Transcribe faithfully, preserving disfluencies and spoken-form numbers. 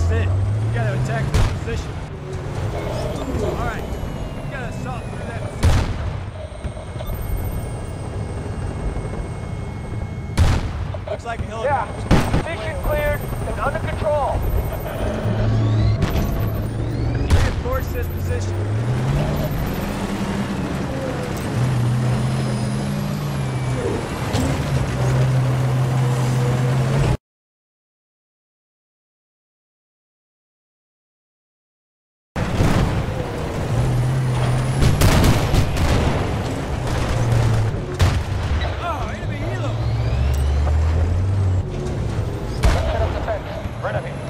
That's it. We gotta attack this position. Alright, we gotta assault through that position. Looks like a helicopter. Yeah, position cleared and under control. Reinforce this position. Right up here.